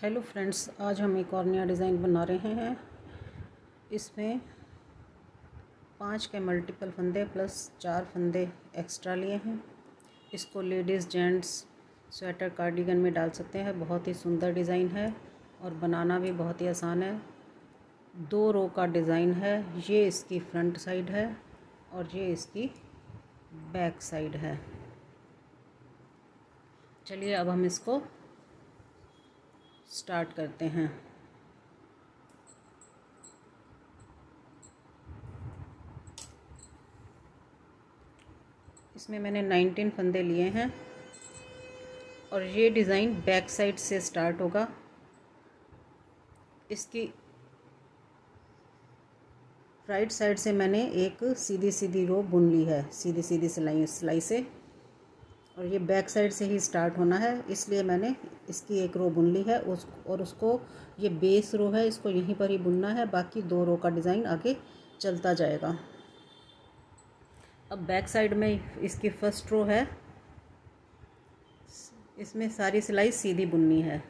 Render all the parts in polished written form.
Hello friends, आज हम एक और नया डिज़ाइन बना रहे हैं। इसमें 5 के मल्टीपल फंदे प्लस 4 फंदे एक्स्ट्रा लिए हैं। इसको लेडीज़ जेंट्स स्वेटर कार्डिगन में डाल सकते हैं। बहुत ही सुंदर डिज़ाइन है और बनाना भी बहुत ही आसान है। 2 रो का डिज़ाइन है। ये इसकी फ्रंट साइड है और ये इसकी बैक साइड है। चलिए अब हम इसको स्टार्ट करते हैं। इसमें मैंने 19 फंदे लिए हैं और ये डिज़ाइन बैक साइड से स्टार्ट होगा। इसकी राइट साइड से मैंने एक सीधी सीधी रो बुन ली है, सीधी सीधी सिलाई से, और ये बैक साइड से ही स्टार्ट होना है, इसलिए मैंने इसकी एक रो बुन ली है। उसको ये बेस रो है, इसको यहीं पर ही बुनना है। बाकी 2 रो का डिज़ाइन आगे चलता जाएगा। अब बैक साइड में इसकी फर्स्ट रो है, इसमें सारी सिलाई सीधी बुननी है।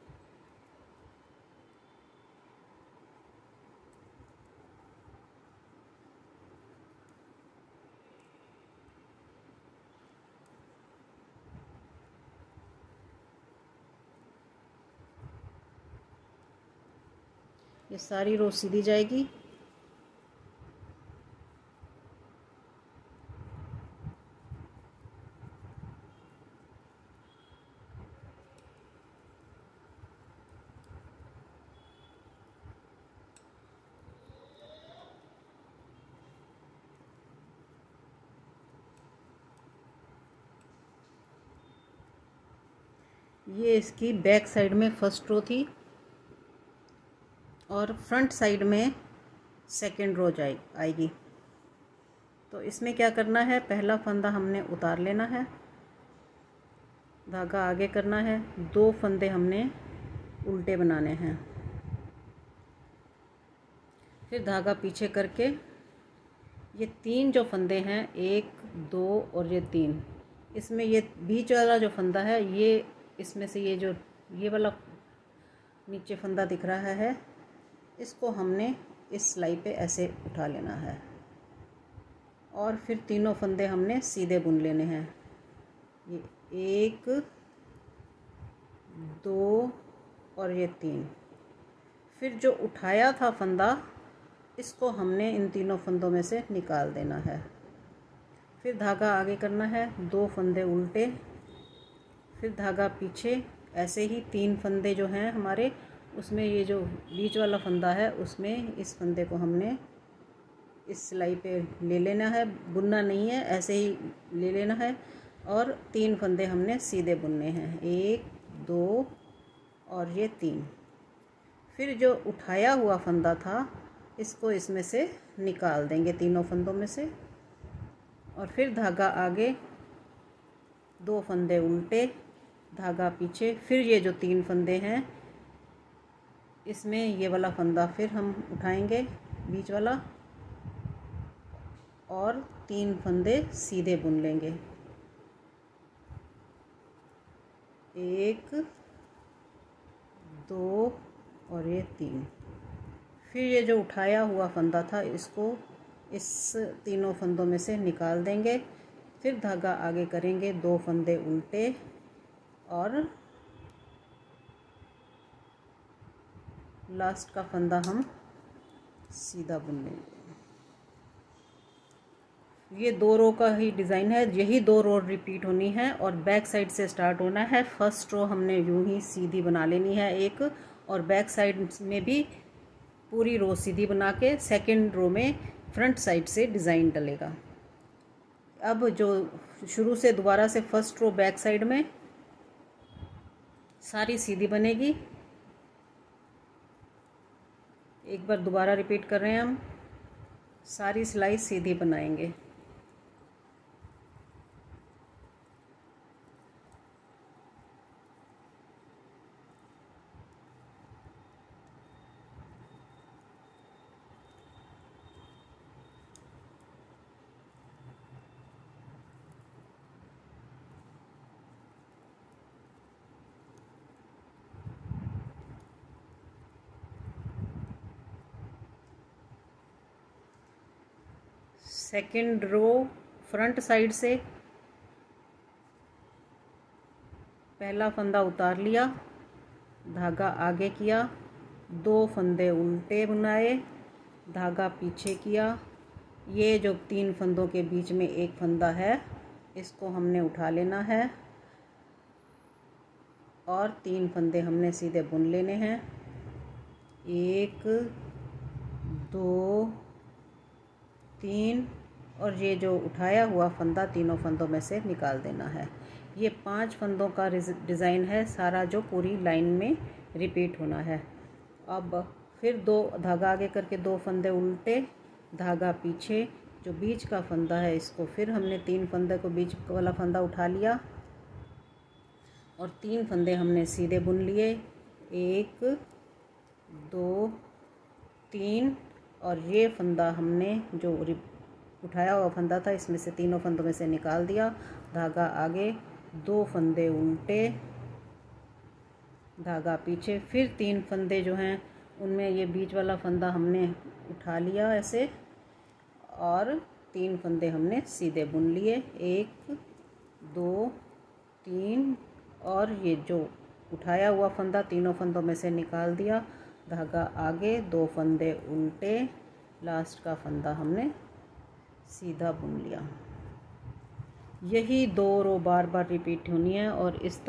ये सारी रो सीधी जाएगी। ये इसकी बैक साइड में फर्स्ट रो थी और फ्रंट साइड में सेकंड रो आएगी। तो इसमें क्या करना है, पहला फंदा हमने उतार लेना है, धागा आगे करना है, 2 फंदे हमने उल्टे बनाने हैं, फिर धागा पीछे करके ये 3 जो फंदे हैं, 1 2 और ये 3, इसमें ये बीच वाला जो फंदा है, ये इसमें से ये वाला नीचे फंदा दिख रहा है, इसको हमने इस सिलाई पे ऐसे उठा लेना है और फिर तीनों फंदे हमने सीधे बुन लेने हैं। ये 1 2 और ये 3। फिर जो उठाया था फंदा, इसको हमने इन तीनों फंदों में से निकाल देना है। फिर धागा आगे करना है, 2 फंदे उल्टे, फिर धागा पीछे। ऐसे ही 3 फंदे जो हैं हमारे, उसमें ये जो बीच वाला फंदा है, उसमें इस फंदे को हमने इस सिलाई पे ले लेना है, बुनना नहीं है, ऐसे ही ले लेना है। और 3 फंदे हमने सीधे बुनने हैं, 1 2 और ये 3। फिर जो उठाया हुआ फंदा था, इसको इसमें से निकाल देंगे तीनों फंदों में से, और फिर धागा आगे, 2 फंदे उल्टे, धागा पीछे। फिर ये जो 3 फंदे हैं, इसमें ये वाला फंदा फिर हम उठाएंगे, बीच वाला, और 3 फंदे सीधे बुन लेंगे, 1 2 और ये 3। फिर ये जो उठाया हुआ फंदा था, इसको इस तीनों फंदों में से निकाल देंगे। फिर धागा आगे करेंगे, 2 फंदे उल्टे, और लास्ट का फंदा हम सीधा बुन लेंगे। ये 2 रो का ही डिज़ाइन है, यही 2 रो रिपीट होनी है और बैक साइड से स्टार्ट होना है। फर्स्ट रो हमने यूं ही सीधी बना लेनी है एक, और बैक साइड में भी पूरी रो सीधी बना के सेकंड रो में फ्रंट साइड से डिज़ाइन डलेगा। अब जो शुरू से दोबारा से फर्स्ट रो बैक साइड में सारी सीधी बनेगी। एक बार दोबारा रिपीट कर रहे हैं, हम सारी सिलाई सीधी बनाएंगे। सेकंड रो फ्रंट साइड से पहला फंदा उतार लिया, धागा आगे किया, 2 फंदे उल्टे बुनाए, धागा पीछे किया। ये जो 3 फंदों के बीच में एक फंदा है इसको हमने उठा लेना है और 3 फंदे हमने सीधे बुन लेने हैं। 1 2 3 और ये जो उठाया हुआ फंदा तीनों फंदों में से निकाल देना है। ये 5 फंदों का डिज़ाइन है सारा, जो पूरी लाइन में रिपीट होना है। अब फिर 2 धागा आगे करके 2 फंदे उल्टे, धागा पीछे, जो बीच का फंदा है इसको फिर हमने 3 फंदे को बीच वाला फंदा उठा लिया और 3 फंदे हमने सीधे बुन लिए। 1 2 3 और ये फंदा हमने जो उठाया हुआ फंदा था इसमें से तीनों फंदों में से निकाल दिया, धागा आगे, 2 फंदे उल्टे, धागा पीछे, फिर 3 फंदे जो हैं उनमें ये बीच वाला फंदा हमने उठा लिया ऐसे और 3 फंदे हमने सीधे बुन लिए। 1 2 3 और ये जो उठाया हुआ फंदा तीनों फंदों में से निकाल दिया, धागा आगे, 2 फंदे उल्टे, लास्ट का फंदा हमने सीधा बुन लिया। यही 2 रो बार बार रिपीट होनी है और इस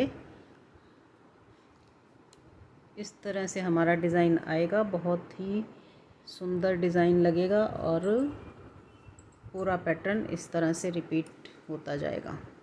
तरह से हमारा डिज़ाइन आएगा। बहुत ही सुंदर डिज़ाइन लगेगा और पूरा पैटर्न इस तरह से रिपीट होता जाएगा।